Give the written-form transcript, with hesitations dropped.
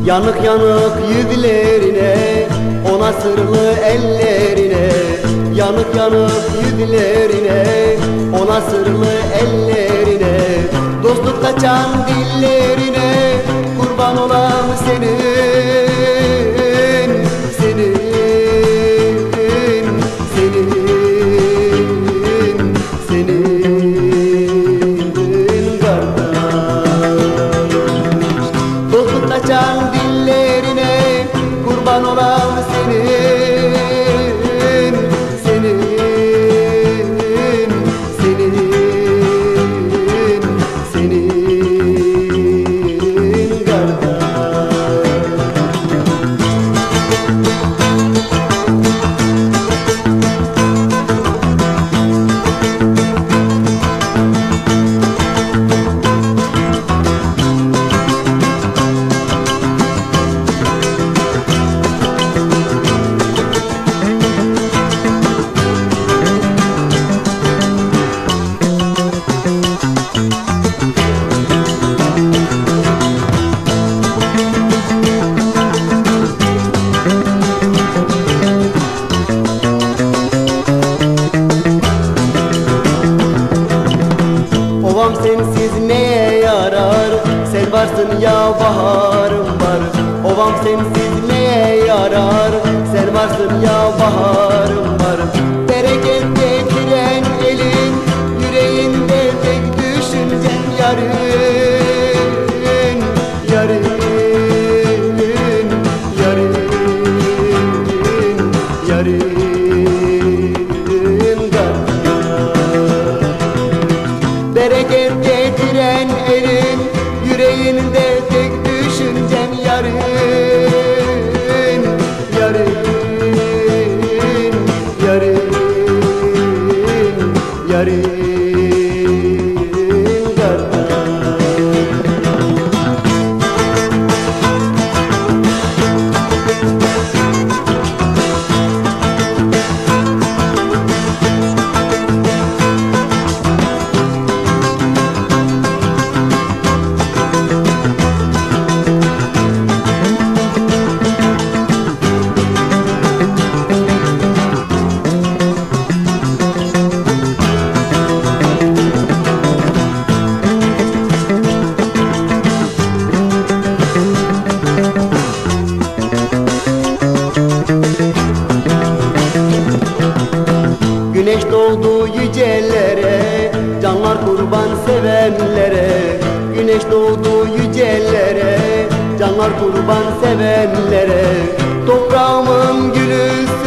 Yanık yanık yüzlerine, ona sırlı ellerine. Yanık yanık yüzlerine, ona sırlı ellerine. Dostluk kaçan dillerine, kurban olam senin, senin, senin, senin kardeş. Dostluk kaçan dillerine, kurban olam senin, senin, senin, senin kardeş. Ovam sensiz neye yarar? Sen varsın ya baharım var. Ovam sensiz neye yarar? Sen varsın ya baharım var. Bereket getiren elin, yüreğinde tek düşüncen yarın, yarın, yarın, yarın. Bereket getiren elin, yüreğinde tek düşüncem yarın, yarın, yarın, yarın kardeş. Güneş doğdu yücelere, canlar kurban sevenlere. Güneş doğdu yücelere, canlar kurban sevenlere. Toprağımın gülü